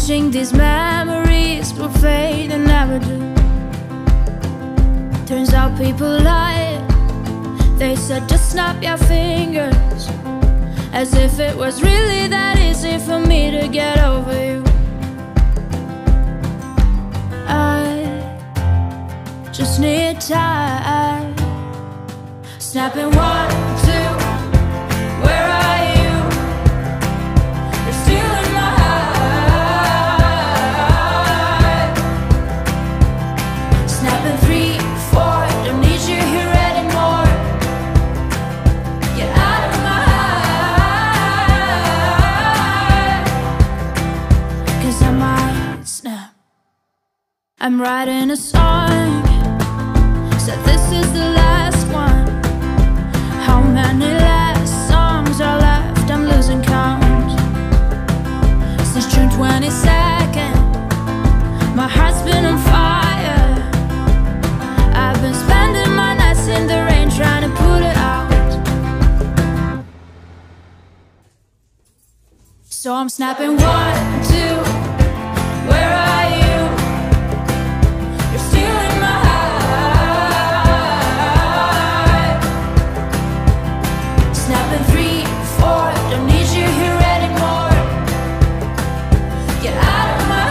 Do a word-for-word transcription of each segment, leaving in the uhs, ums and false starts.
wishing these memories will fade and never do. Turns out people lied. They said just snap your fingers, as if it was really that easy for me to get over you. I just need time. Snapping one, two, where are you? You're still in my heart. Snapping three, four, don't need you here anymore. Get out of my heart, 'cause I might snap. I'm writing a song, said this is the last one. How many last songs are left? I'm losing count. Since June twenty-second, my heart's been on fire. I've been spending my nights in the rain trying to put it out. So I'm snapping one, two, where are you? You're still in my heart. Snapping three, four, don't need you here anymore. Get out of my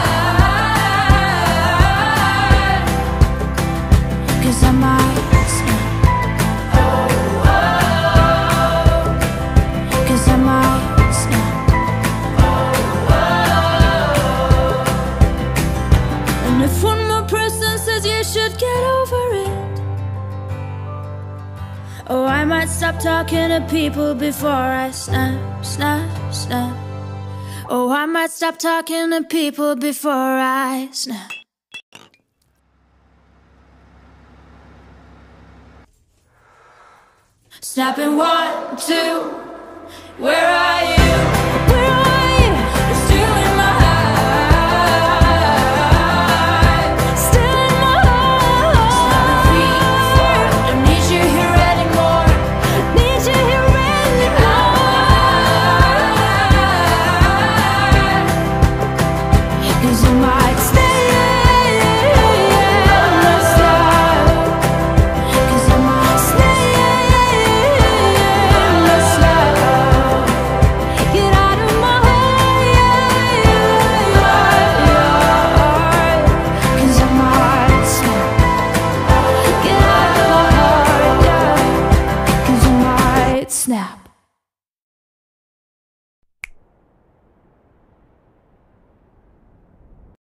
heart, 'cause I might snap. Oh, oh, 'cause I might snap. Oh, oh. And if one more person says you should get over it, oh, I might stop talking to people before I snap, snap, snap. Oh, I might stop talking to people before I snap. Snapping one, two, where are you? Where are you? You're still in my heart. Still in my heart. Snapping three, four, don't need you here anymore. Need you here anymore. 'Cause you might stay in my slide. 'Cause I might stay in my slide. Get out of my heart. 'Cause I might snap. Get out of my heart, yeah. 'Cause I might snap.